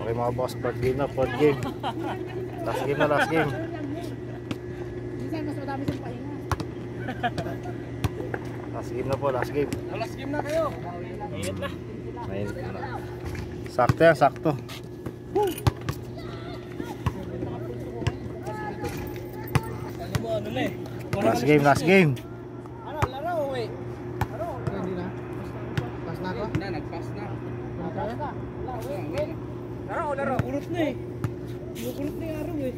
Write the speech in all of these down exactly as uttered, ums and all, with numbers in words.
Okay mga boss, fourth game na, fourth game. Last game na, last game. Minsan mas madami siyang pahinga. Last game na po, last game. Last game na kayo. Mainit na. Mainit na. Sakto yan, sakto. Ano na eh? Last game, last game. Ano, laro eh. Laro. Hindi na. Pass na ako? Na, nag-pass na. Pass na. Laro, laro. Kulot na eh. Kulot na yung araw eh.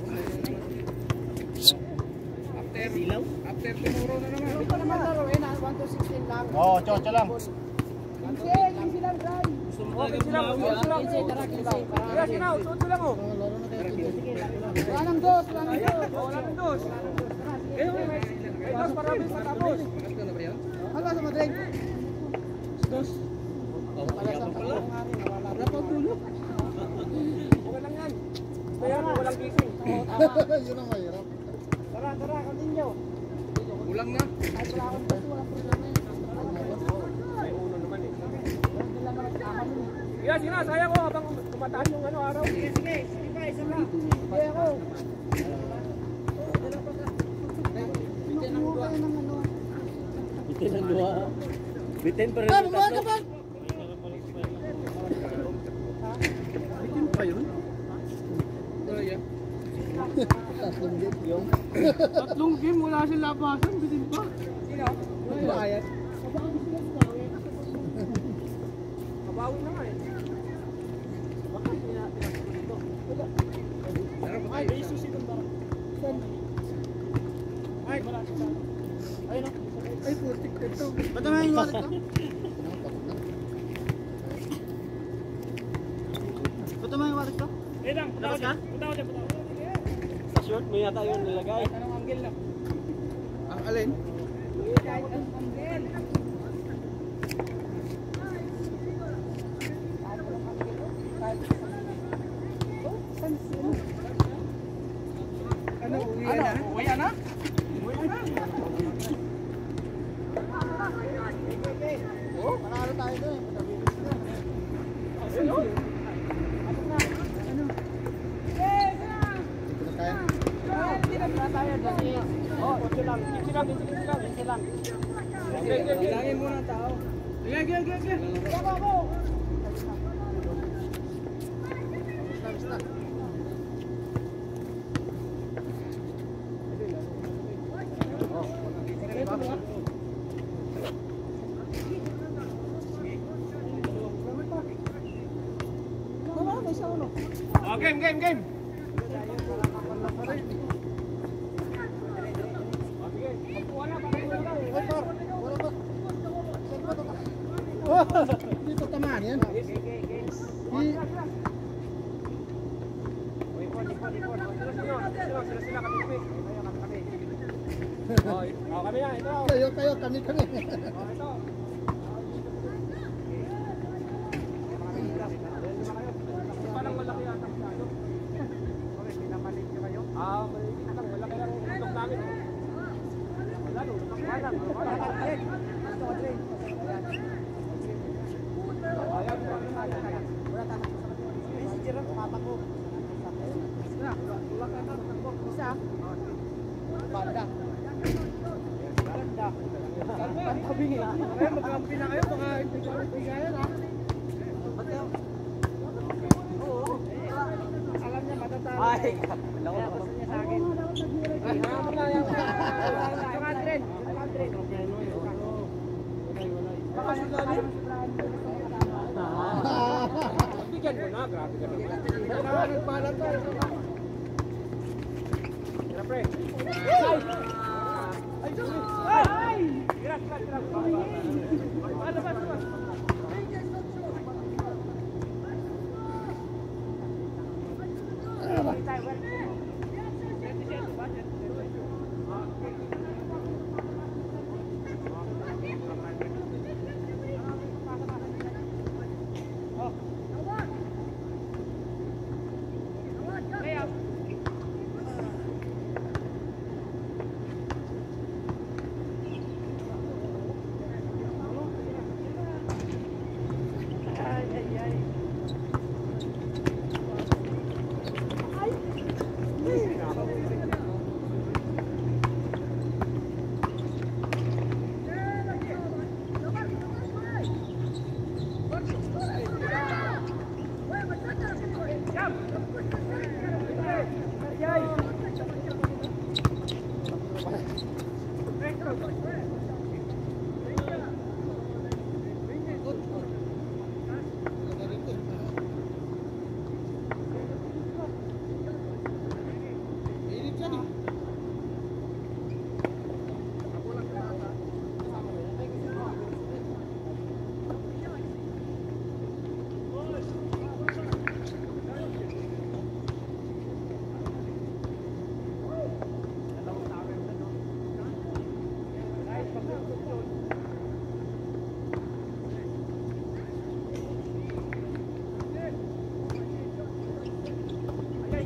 After, silaw? After tomorrow na naman. Hindi pa naman laro eh, one to sixteen lang. Oo, oh, chocho lang. Kinse, kinse lang, Dry. Gusto mo talaga bumawi ah. Kinse, tara, kinse. Kaya sinaw, suot lang oh. Laro na tayo, kinse. Wala nang dos, wala nang dos. Wala nang dos. Eh, may dos para bis matapos. Hala sa Madrid. Dos. Wala sa pala. Wala pa tulo. Okay lang yan. Kaya walang gising. Yun ang mahirap. Tara, tara, continue. Kulang na. Ay, wala akong dos, walang problema eh. May uno naman eh. Hindi lang naman kasama nun eh. Kaya sige na, sayang ko habang kumataan yung ano araw. Sige, sige. Sige pa, isa na. Hindi ako. Bitin ng dua. Bitin ang dua. Bitin pa rin Ah, yung bumuha ka tatlo. pa! Bitin pa yun? Wala yan. Tatlong game yung. Tatlong game, wala silang labasan. Bitin pa. Sino? Bayad. Kabawi na nga eh. Bakit niya tinapos ito? Wala. Ay, may susunod ba? Ay, wala siya. Ayun o. Ay, putik ka ito. Ba't naman yung wallet ko? Ba't naman yung wallet ko? Eh lang, punta ko dyan. Punta ko dyan, punta ko dyan. Sa short mo yata yun nilagay. Anong angle lang? Ang alin? Ano, uwi na? Uwi na? Uwi na? Oh, panalo tayo doon. Ano? Oh, kotse lang. Kotse lang, kotse lang, kotse lang. Bilangin mo ng tao. Sige, sige, sige, sige. Baba mo. Basta, basta. Oh, game, game, game. Dito tamaan yan. Oh, kami na, ito. Kayo, kayo, kami, kami. Oh, ito. Parang malaki yata masyado. Okay, pinamalit nyo kayo? Ah, malaki lang. Malaki lang ang utok namin. Wala, no? Parang, parang, parang. Wala tayo. Messenger ang kumatakbo. Isa. Banda. Banda. Pantabi nga. Eh, magkampi na kayo. Baka ibigayan, ha? Oo. Alam niya matatalo. Ay, lako na. Gusto niya sa akin. Ay, ano na yan? Yung Adren. Yung Adren. Baka sulalim? Bigyan mo na, grabe ka naman. Baka nagpala to. Tira, pre. Ay! Ay! Ay! Tira, tira, tira. Ano ba, ano ba?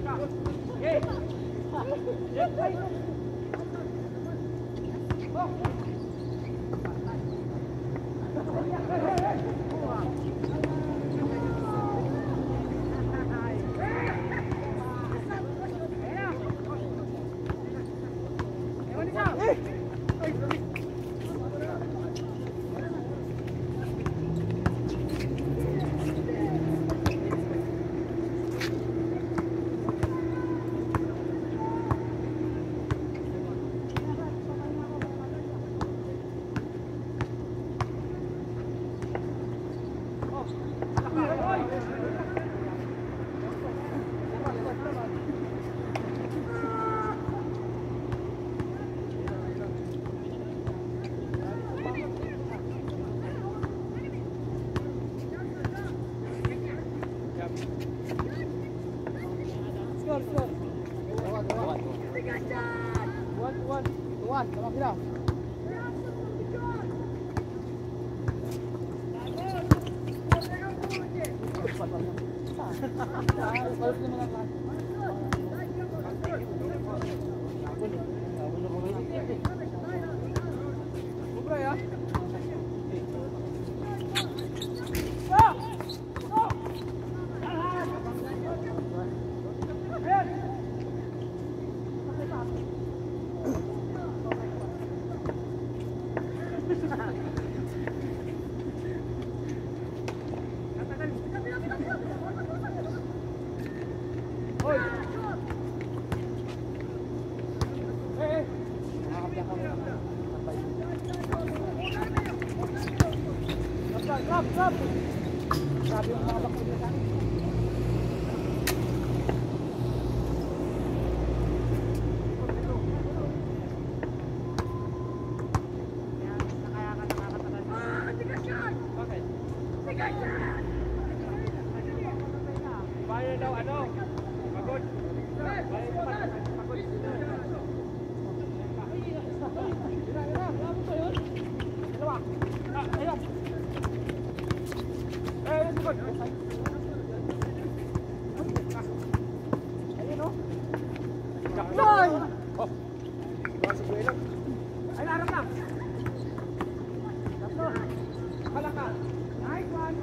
Tuan, sama sila. Stop, stop. Sabi yung mga bakit nila. Bayar daw ano? Pagod. Bayar daw pagod. Ira, ira, labo to yun. Dalawa. Ah, ayun. Eh, ayun pagod. Ayun no. Kaploy. Oh. Wala sa buhay lang. Ay, larang lang. Kaploy. Halaka. Nice one.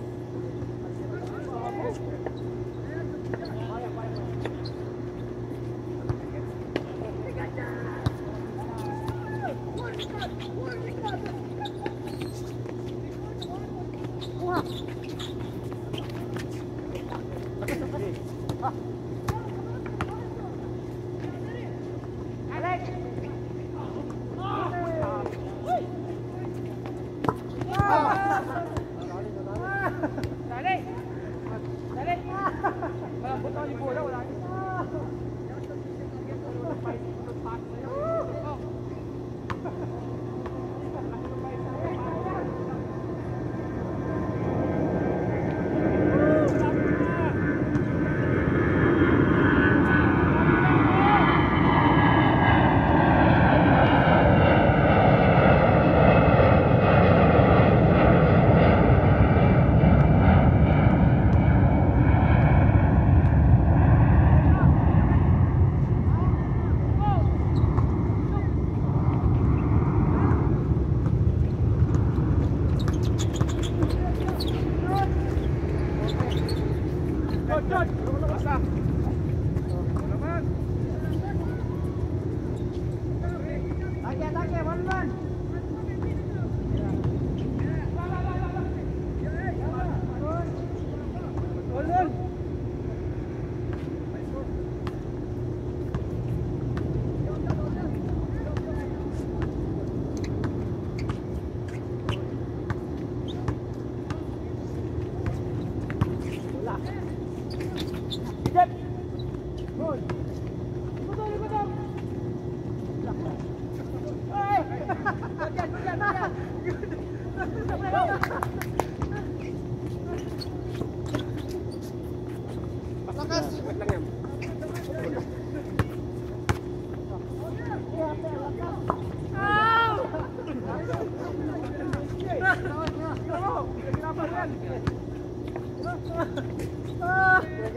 Dali! Dali! Walang buto ni bola, wala.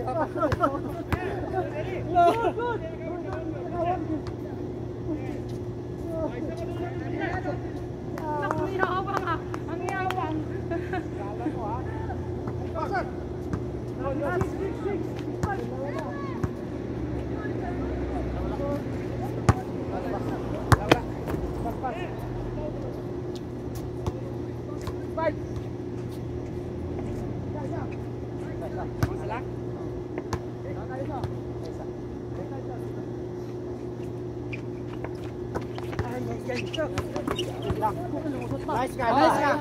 Naku, yawang ah. Ang yawang. Nice guy, nice guy.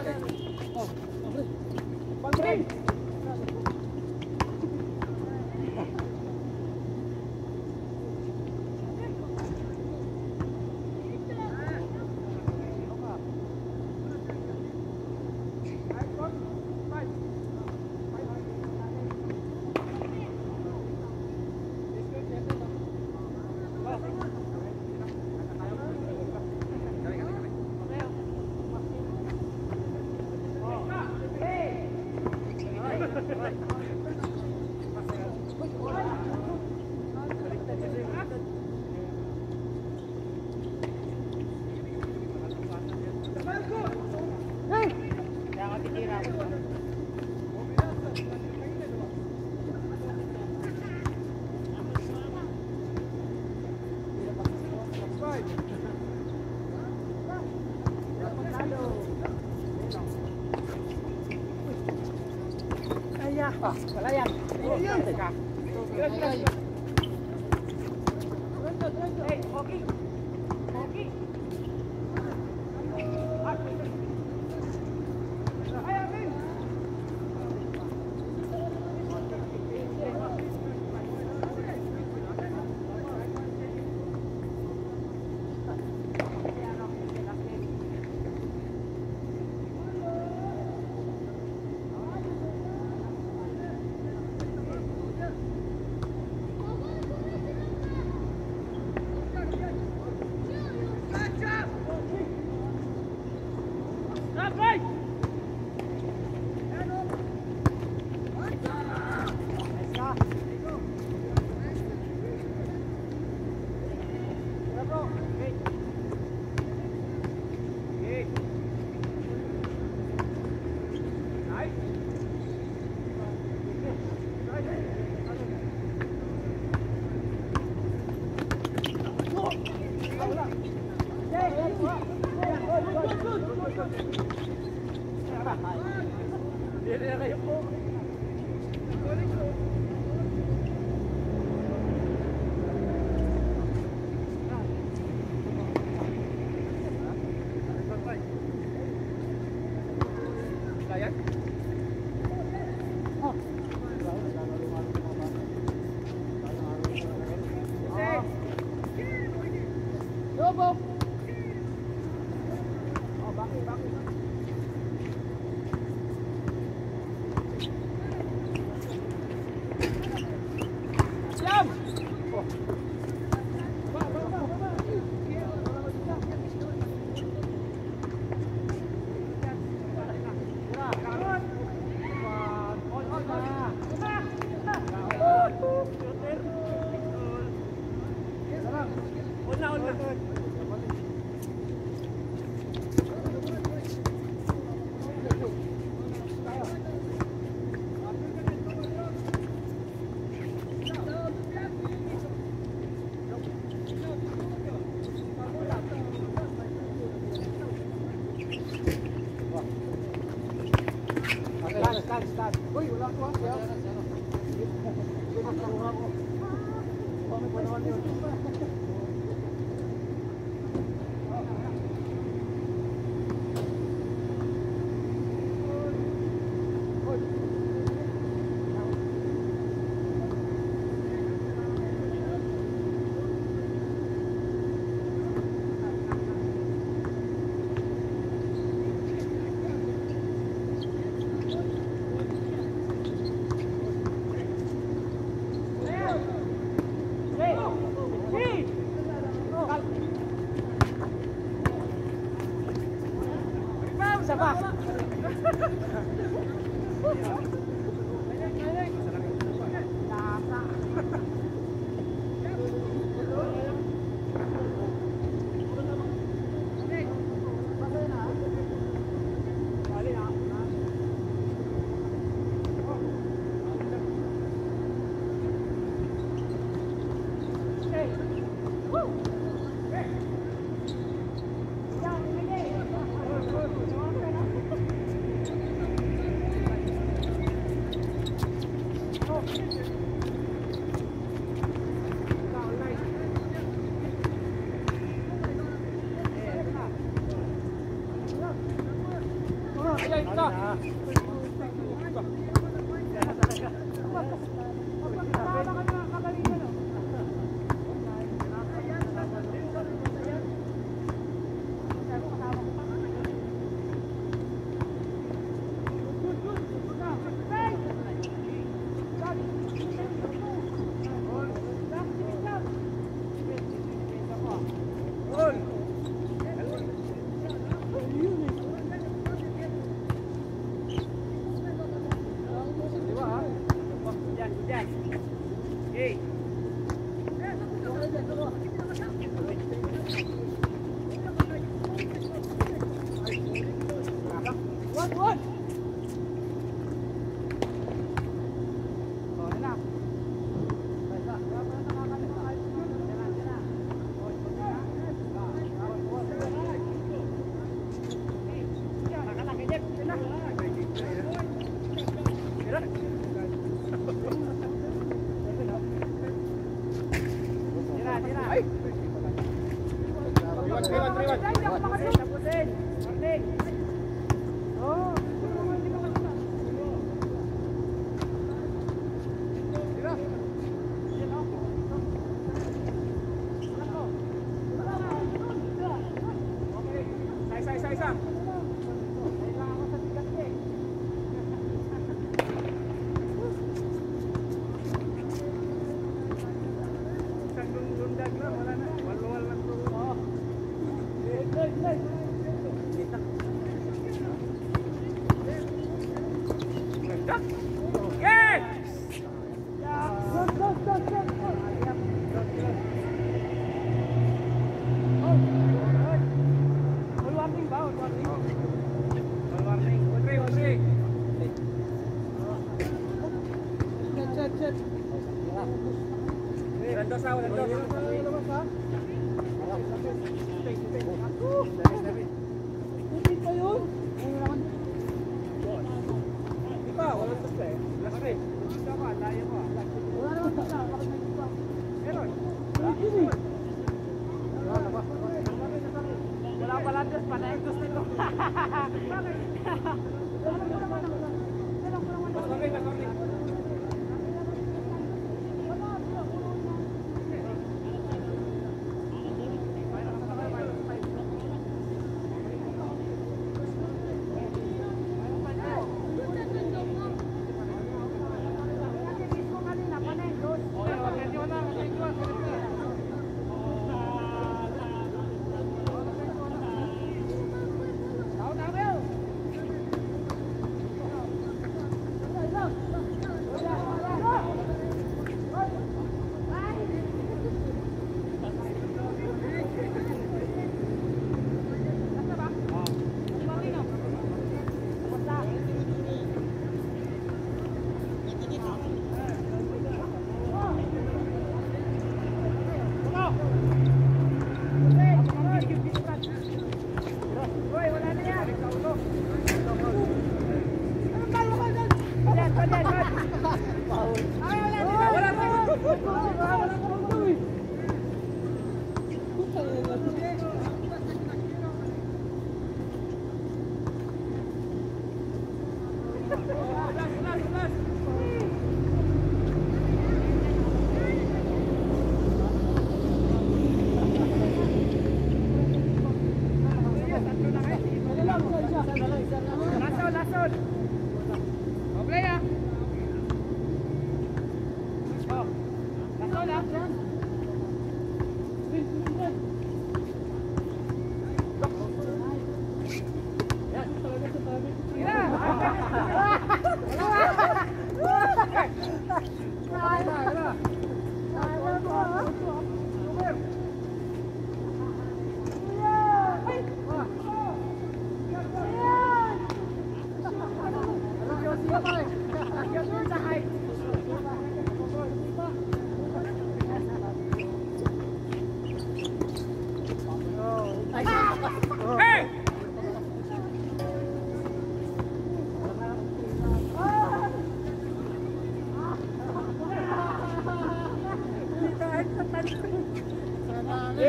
Ah, wala yan. Teka. Hey, okay. Okay. Ayan, ito.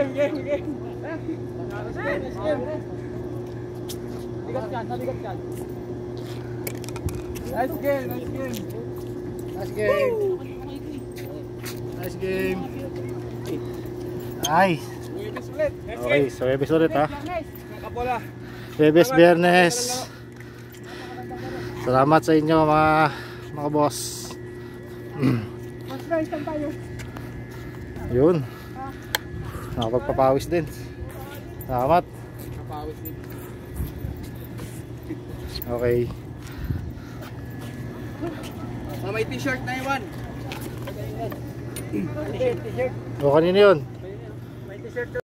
game, game, game. Ligat yan, naligat yan. Nice game, nice game. Nice game. Nice game. Ay. Wibis ulit. Okay, so Webes ulit ha. Kapola. Webes, Biyernes. Salamat sa inyo mga mga boss. Mas guys, saan tayo? Yun. Nakapagpapawis din. Salamat. Kapawis din. Okay. Oh, may t-shirt na iwan. T-shirt, t-shirt. O kanino yun? May t-shirt.